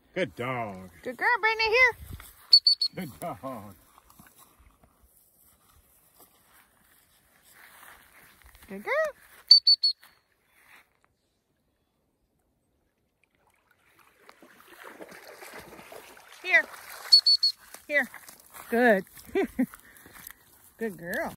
Good dog. Good girl, Britney, here. Good dog. Good girl. Here. Here. Good. Good girl.